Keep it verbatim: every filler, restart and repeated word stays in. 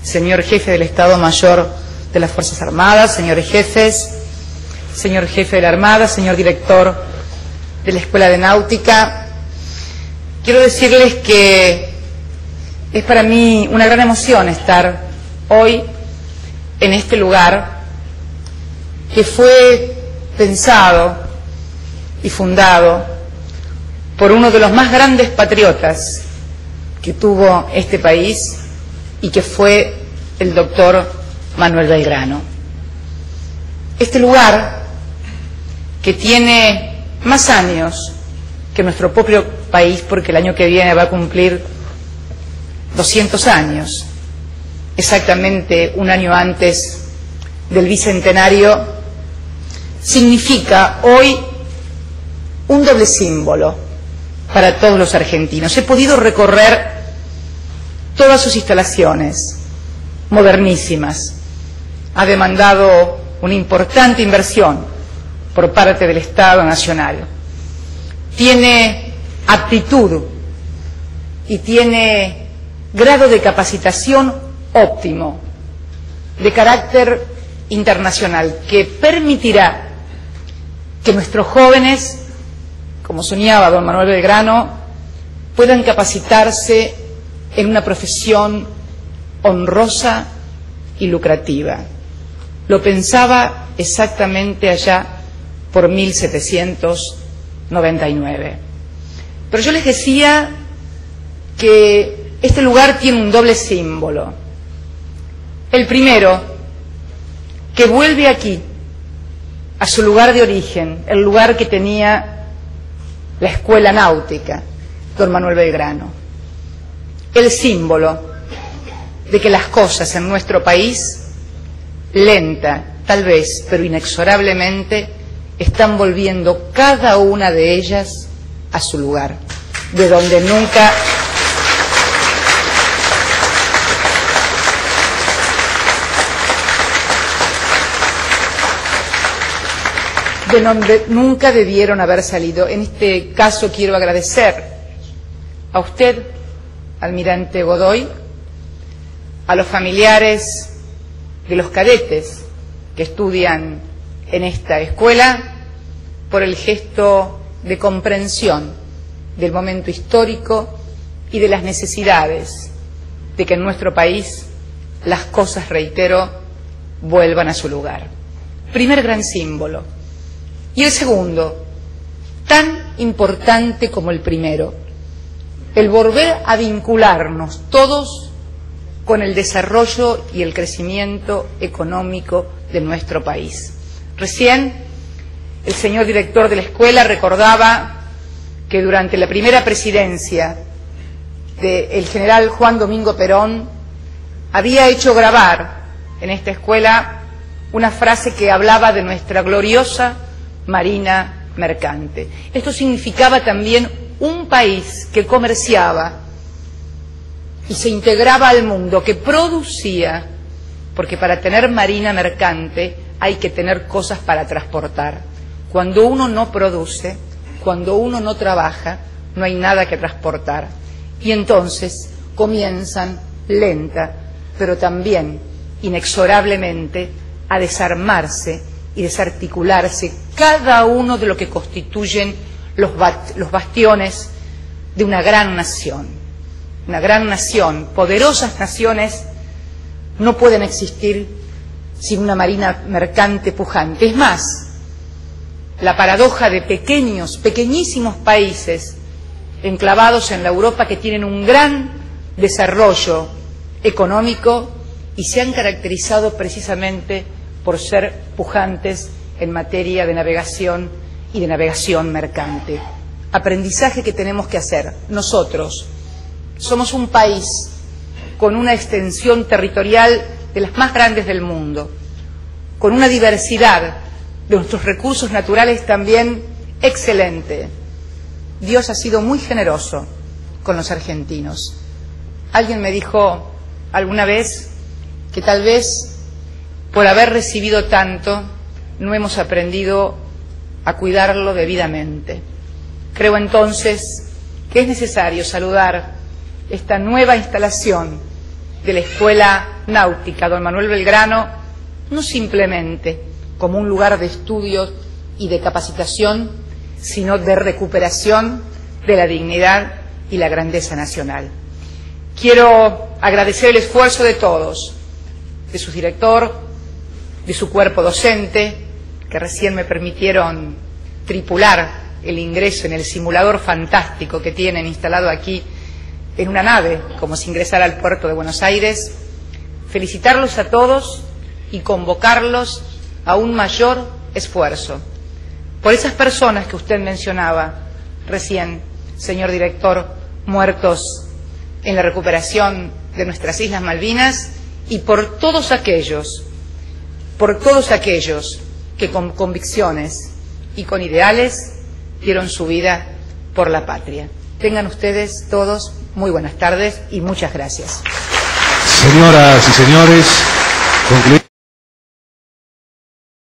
señor jefe del Estado Mayor de las Fuerzas Armadas, señores jefes, señor jefe de la Armada, señor director de la Escuela de Náutica, quiero decirles que es para mí una gran emoción estar hoy en este lugar que fue pensado y fundado por uno de los más grandes patriotas que tuvo este país y que fue el doctor Manuel Belgrano. Este lugar, que tiene más años que nuestro propio país, porque el año que viene va a cumplir doscientos años, exactamente un año antes del bicentenario, significa hoy un doble símbolo para todos los argentinos. He podido recorrer todas sus instalaciones, modernísimas. Ha demandado una importante inversión por parte del Estado Nacional. Tiene aptitud y tiene grado de capacitación óptimo, de carácter internacional, que permitirá que nuestros jóvenes, como soñaba don Manuel Belgrano, puedan capacitarse en una profesión honrosa y lucrativa. Lo pensaba exactamente allá por mil setecientos noventa y nueve. Pero yo les decía que este lugar tiene un doble símbolo. El primero, que vuelve aquí, a su lugar de origen, el lugar que tenía la Escuela Náutica, don Manuel Belgrano. El símbolo de que las cosas en nuestro país, lenta, tal vez, pero inexorablemente, están volviendo cada una de ellas a su lugar, de donde nunca de donde nunca debieron haber salido. En este caso quiero agradecer a usted, almirante Godoy, a los familiares de los cadetes que estudian en esta escuela, por el gesto de comprensión del momento histórico y de las necesidades de que en nuestro país las cosas, reitero, vuelvan a su lugar. Primer gran símbolo. Y el segundo, tan importante como el primero, el volver a vincularnos todos con el desarrollo y el crecimiento económico de nuestro país. Recién el señor director de la escuela recordaba que durante la primera presidencia del general Juan Domingo Perón había hecho grabar en esta escuela una frase que hablaba de nuestra gloriosa marina mercante. Esto significaba también un país que comerciaba y se integraba al mundo, que producía, porque para tener marina mercante hay que tener cosas para transportar. Cuando uno no produce, cuando uno no trabaja, no hay nada que transportar. Y entonces comienzan lenta, pero también inexorablemente a desarmarse y desarticularse cada uno de lo que constituyen los, los bastiones de una gran nación. Una gran nación, poderosas naciones no pueden existir sin una marina mercante pujante. Es más, la paradoja de pequeños, pequeñísimos países enclavados en la Europa que tienen un gran desarrollo económico y se han caracterizado precisamente por ser pujantes en materia de navegación y de navegación mercante. Aprendizaje que tenemos que hacer. Nosotros somos un país con una extensión territorial de las más grandes del mundo, con una diversidad de nuestros recursos naturales también excelente. Dios ha sido muy generoso con los argentinos. Alguien me dijo alguna vez que tal vez por haber recibido tanto no hemos aprendido a cuidarlo debidamente. Creo entonces que es necesario saludar esta nueva instalación de la Escuela náutica don Manuel Belgrano no simplemente como un lugar de estudio y de capacitación, sino de recuperación de la dignidad y la grandeza nacional. Quiero agradecer el esfuerzo de todos, de su director, de su cuerpo docente, que recién me permitieron tripular el ingreso en el simulador fantástico que tienen instalado aquí en una nave, como si ingresara al puerto de Buenos Aires. Felicitarlos a todos y convocarlos a un mayor esfuerzo por esas personas que usted mencionaba recién, señor director, muertos en la recuperación de nuestras Islas Malvinas, y por todos aquellos, por todos aquellos que con convicciones y con ideales dieron su vida por la patria. Tengan ustedes todos muy buenas tardes y muchas gracias. Señoras y señores, concluimos.